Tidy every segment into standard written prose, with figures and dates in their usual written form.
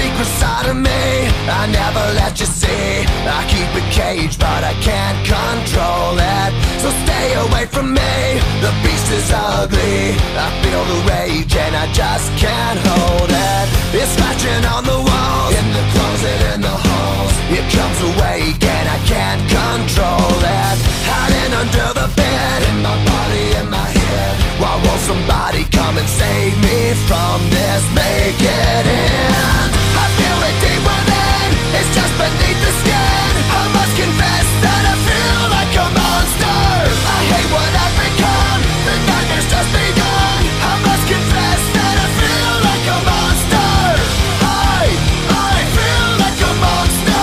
secret side of me I never let you see. I keep it caged but I can't control it. So stay away from me, the beast is ugly. I feel the rage and I just can't hold it. It's scratching on the walls, in the closet, in the halls. It comes awake and I can't control it. Hiding under the bed, in my body, in my head. Why won't somebody come and save me from this? Make it end. I feel it deep within, it's just beneath the skin. I must confess that I feel like a monster. I hate what I've become, the nightmare's just begun. I must confess that I feel like a monster. I feel like a monster.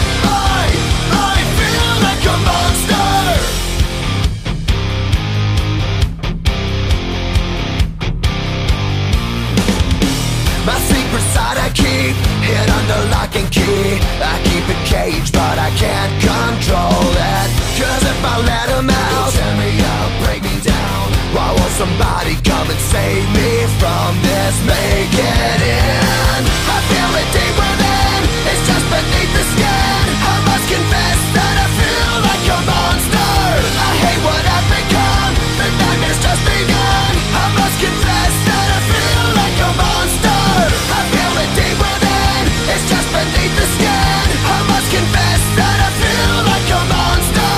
I feel like a monster. My secret side I keep hid under lock and key. I keep it caged but I can't control it. Cause if I let him out, he'll tear me up, break me down. Why won't somebody come and save me from this? Make it end. I feel it deep within, it's just beneath the skin. I must confess that I feel like a monster. I hate what I've become, the nightmare's just begun. I must confess that I feel like a monster. I feel it deep within, it's just beneath the skin. I must confess that I feel like a monster.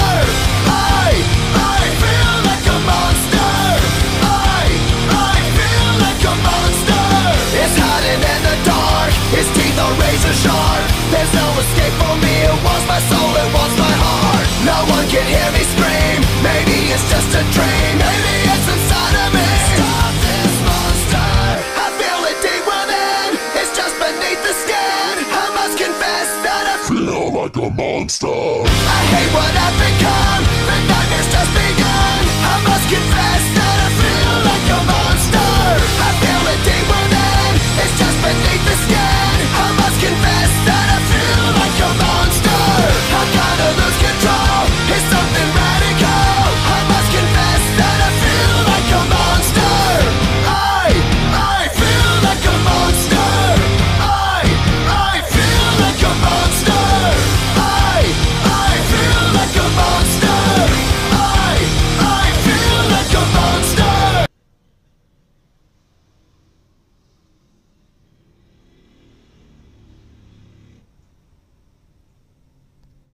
I feel like a monster. I feel like a monster. It's hiding in the dark, its teeth are razor sharp. There's no escape for me, it wants my soul, it wants my heart. No one can hear me scream, maybe it's just a dream. Maybe it's inside of me. Stop this monster. I feel it deep within, it's just beneath the skin. I must confess that I feel like a monster. I hate what I've become, the nightmare's just begun. I must confess